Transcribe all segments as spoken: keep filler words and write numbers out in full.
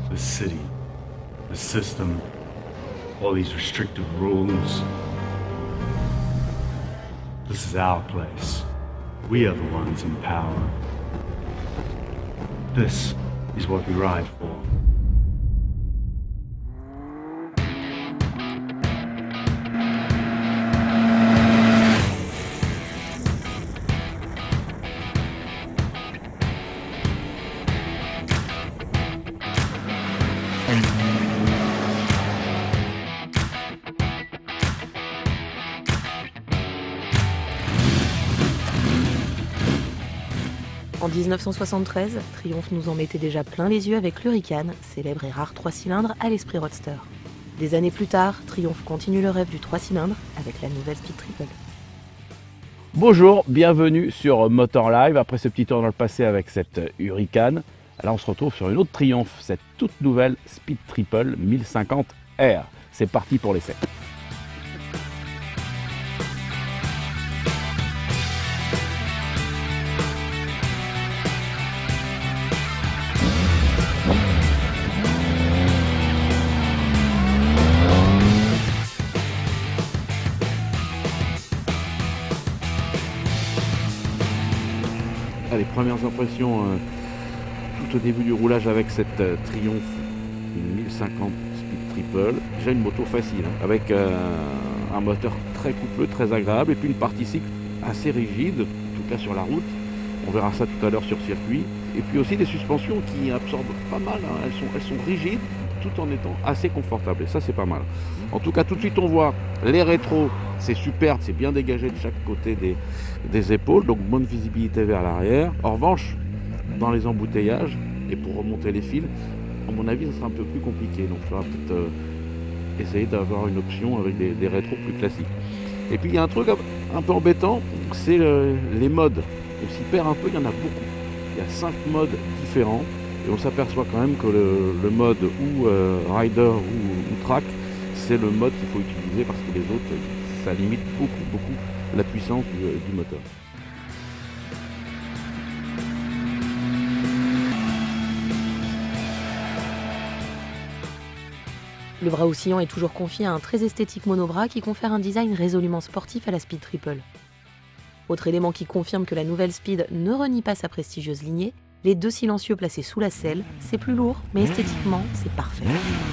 The city, the system, all these restrictive rules. This is our place. We are the ones in power. This is what we ride for. En mille neuf cent soixante-treize, Triumph nous en mettait déjà plein les yeux avec l'Hurricane, célèbre et rare trois cylindres à l'esprit roadster. Des années plus tard, Triumph continue le rêve du trois cylindres avec la nouvelle Speed Triple. Bonjour, bienvenue sur Motor Live. Après ce petit tour dans le passé avec cette Hurricane, là on se retrouve sur une autre Triumph, cette toute nouvelle Speed Triple mille cinquante R. C'est parti pour l'essai. Les premières impressions euh, tout au début du roulage avec cette euh, Triumph mille cinquante Speed Triple. Déjà une moto facile, hein, avec euh, un moteur très coupleux, très agréable, et puis une partie cycle assez rigide, en tout cas sur la route. On verra ça tout à l'heure sur circuit. Et puis aussi des suspensions qui absorbent pas mal, hein. elles, sont, elles sont rigides tout en étant assez confortables, et ça c'est pas mal. En tout cas tout de suite on voit les rétros, c'est superbe, c'est bien dégagé de chaque côté des, des épaules, donc bonne visibilité vers l'arrière. En revanche, dans les embouteillages, et pour remonter les fils, à mon avis ça sera un peu plus compliqué, donc il faudra peut-être euh, essayer d'avoir une option avec des, des rétros plus classiques. Et puis il y a un truc un peu embêtant, c'est le, les modes, on s'y perd un peu, il y en a beaucoup. Il y a cinq modes différents. Et on s'aperçoit quand même que le, le mode ou euh, rider ou, ou track, c'est le mode qu'il faut utiliser parce que les autres, ça limite beaucoup, beaucoup la puissance du, du moteur. Le bras oscillant est toujours confié à un très esthétique monobras qui confère un design résolument sportif à la Speed Triple. Autre élément qui confirme que la nouvelle Speed ne renie pas sa prestigieuse lignée, les deux silencieux placés sous la selle, c'est plus lourd, mais esthétiquement, c'est parfait.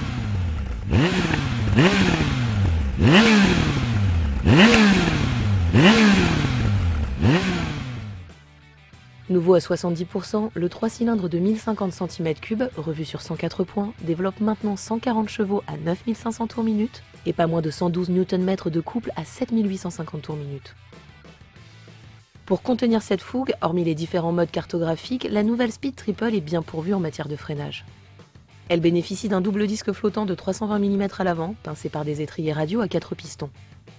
Nouveau à soixante-dix pour cent, le trois cylindres de mille cinquante centimètres cubes, revu sur cent quatre points, développe maintenant cent quarante chevaux à neuf mille cinq cents tours minute et pas moins de cent douze newton-mètres de couple à sept mille huit cent cinquante tours minute. Pour contenir cette fougue, hormis les différents modes cartographiques, la nouvelle Speed Triple est bien pourvue en matière de freinage. Elle bénéficie d'un double disque flottant de trois cent vingt millimètres à l'avant, pincé par des étriers radio à quatre pistons.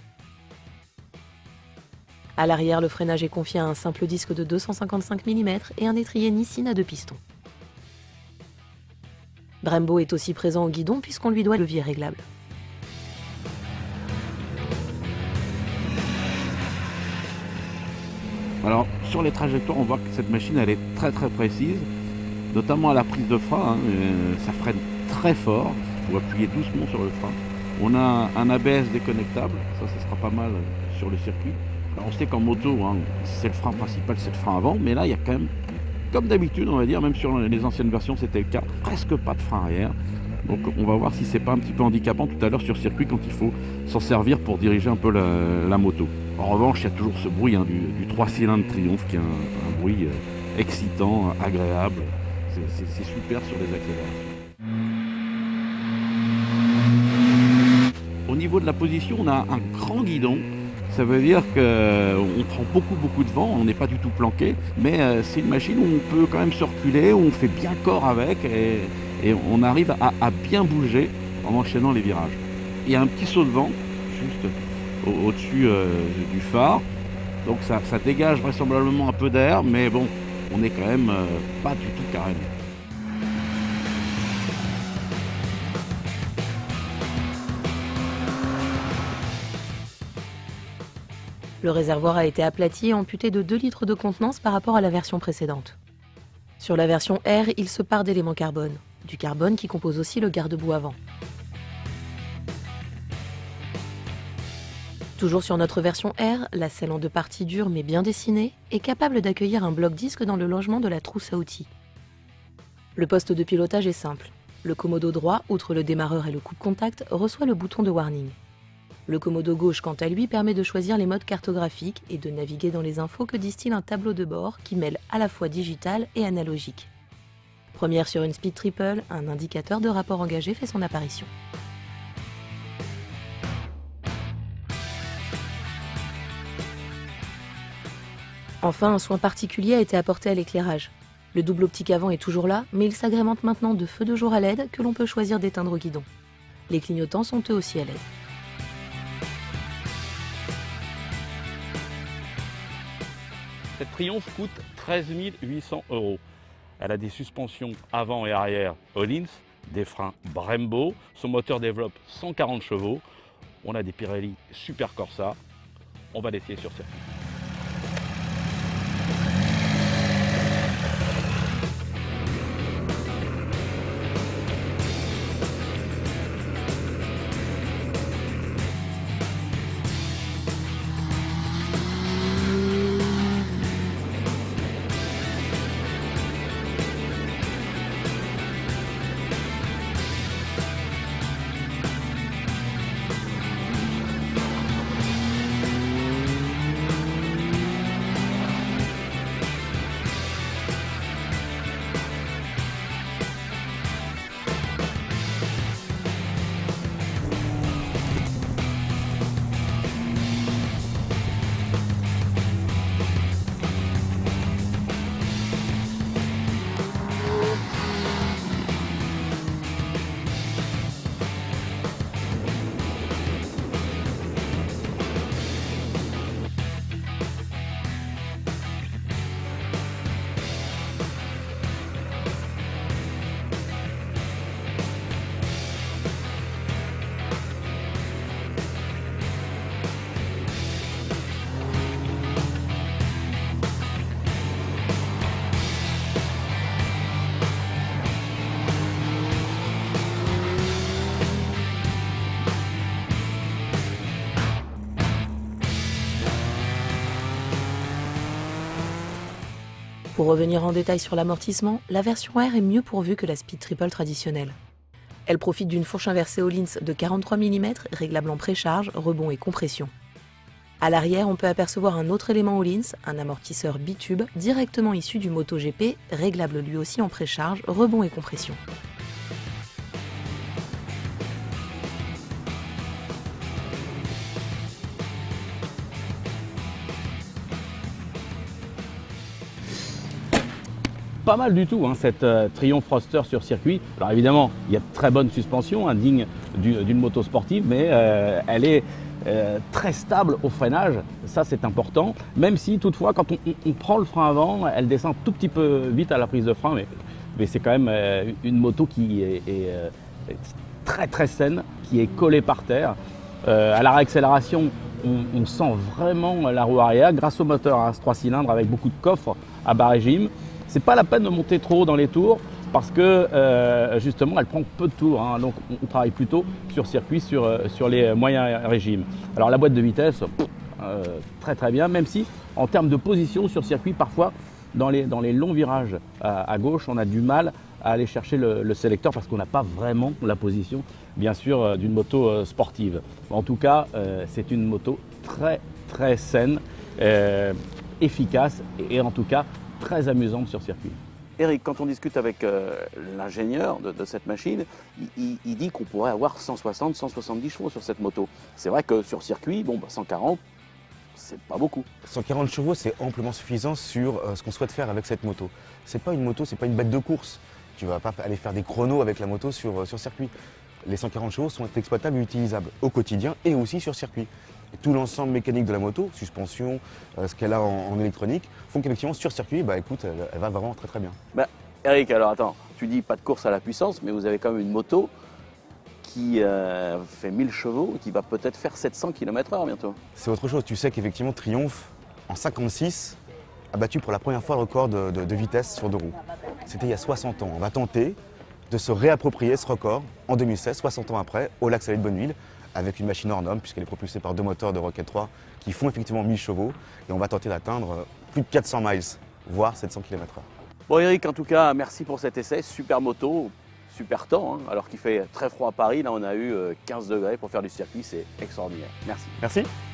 À l'arrière, le freinage est confié à un simple disque de deux cent cinquante-cinq millimètres et un étrier Nissin à deux pistons. Brembo est aussi présent au guidon puisqu'on lui doit le levier réglable. Alors sur les trajectoires, on voit que cette machine elle est très très précise, notamment à la prise de frein, hein, euh, ça freine très fort, il faut appuyer doucement sur le frein. On a un A B S déconnectable, ça, ça sera pas mal sur le circuit. Alors on sait qu'en moto, hein, c'est le frein principal, c'est le frein avant, mais là il y a quand même, comme d'habitude on va dire, même sur les anciennes versions c'était le cas, presque pas de frein arrière. Donc on va voir si c'est pas un petit peu handicapant tout à l'heure sur circuit quand il faut s'en servir pour diriger un peu la, la moto. En revanche, il y a toujours ce bruit hein, du, du trois cylindres Triumph qui est un, un bruit euh, excitant, agréable. C'est super sur les accélérations. Au niveau de la position, on a un grand guidon. Ça veut dire qu'on prend beaucoup beaucoup de vent, on n'est pas du tout planqué, mais euh, c'est une machine où on peut quand même se reculer, où on fait bien corps avec et, et on arrive à, à bien bouger en enchaînant les virages. Il y a un petit saut de vent juste au, au-dessus euh, du phare, donc ça, ça dégage vraisemblablement un peu d'air, mais bon, on n'est quand même euh, pas du tout carré. Le réservoir a été aplati et amputé de deux litres de contenance par rapport à la version précédente. Sur la version R, il se pare d'éléments carbone. du carbone qui compose aussi le garde-boue avant. Toujours sur notre version R, la selle en deux parties dure mais bien dessinée est capable d'accueillir un bloc disque dans le logement de la trousse à outils. Le poste de pilotage est simple. Le commodo droit, outre le démarreur et le coupe-contact, reçoit le bouton de warning. Le commodo gauche, quant à lui, permet de choisir les modes cartographiques et de naviguer dans les infos que distille un tableau de bord qui mêle à la fois digital et analogique. Première sur une speed triple, un indicateur de rapport engagé fait son apparition. Enfin, un soin particulier a été apporté à l'éclairage. Le double optique avant est toujours là, mais il s'agrémente maintenant de feux de jour à L E D que l'on peut choisir d'éteindre au guidon. Les clignotants sont eux aussi à L E D. Cette Triumph coûte treize mille huit cents euros. Elle a des suspensions avant et arrière Öhlins, des freins Brembo. Son moteur développe cent quarante chevaux. On a des Pirelli Super Corsa. On va l'essayer sur circuit. Pour revenir en détail sur l'amortissement, la version R est mieux pourvue que la Speed Triple traditionnelle. Elle profite d'une fourche inversée Öhlins de quarante-trois millimètres, réglable en précharge, rebond et compression. À l'arrière, on peut apercevoir un autre élément Öhlins, un amortisseur bitube, directement issu du MotoGP, réglable lui aussi en précharge, rebond et compression. Pas mal du tout, hein, cette euh, Triumph Roadster sur circuit. Alors évidemment, il y a de très bonnes suspensions, hein, dignes d'une moto sportive, mais euh, elle est euh, très stable au freinage. Ça, c'est important. Même si, toutefois, quand on, on, on prend le frein avant, elle descend un tout petit peu vite à la prise de frein, mais, mais c'est quand même euh, une moto qui est, est, euh, est très très saine, qui est collée par terre. Euh, à la réaccélération, on, on sent vraiment la roue arrière grâce au moteur à trois cylindres avec beaucoup de coffres à bas régime. C'est pas la peine de monter trop haut dans les tours parce que euh, justement elle prend peu de tours, hein, donc on, on travaille plutôt sur circuit, sur, euh, sur les moyens régimes. Alors la boîte de vitesse, pff, euh, très très bien, même si en termes de position sur circuit, parfois dans les, dans les longs virages à, à gauche, on a du mal à aller chercher le, le sélecteur parce qu'on n'a pas vraiment la position, bien sûr, euh, d'une moto euh, sportive. En tout cas, euh, c'est une moto très très saine, euh, efficace et, et en tout cas très amusante sur circuit. Eric, quand on discute avec euh, l'ingénieur de, de cette machine, il, il, il dit qu'on pourrait avoir cent soixante, cent soixante-dix chevaux sur cette moto. C'est vrai que sur circuit, bon, bah, cent quarante, c'est pas beaucoup. cent quarante chevaux, c'est amplement suffisant sur euh, ce qu'on souhaite faire avec cette moto. C'est pas une moto, c'est pas une bête de course. Tu vas pas aller faire des chronos avec la moto sur, euh, sur circuit. Les cent quarante chevaux sont exploitables et utilisables au quotidien et aussi sur circuit. Et tout l'ensemble mécanique de la moto, suspension, euh, ce qu'elle a en, en électronique, font qu'effectivement sur circuit, bah écoute, elle, elle va vraiment très très bien. Bah, Eric, alors attends, tu dis pas de course à la puissance, mais vous avez quand même une moto qui euh, fait mille chevaux, qui va peut-être faire sept cents kilomètres heure bientôt. C'est autre chose, tu sais qu'effectivement Triumph, en cinquante-six, a battu pour la première fois le record de, de, de vitesse sur deux roues. C'était il y a soixante ans. On va tenter de se réapproprier ce record en deux mille seize, soixante ans après, au lac Salé de Bonneville, avec une machine hors norme, puisqu'elle est propulsée par deux moteurs de Rocket trois qui font effectivement mille chevaux. Et on va tenter d'atteindre plus de quatre cents miles, voire sept cents kilomètres heure. Bon Eric, en tout cas, merci pour cet essai. Super moto, super temps, hein, alors qu'il fait très froid à Paris. Là, on a eu quinze degrés pour faire du circuit, c'est extraordinaire. Merci. Merci.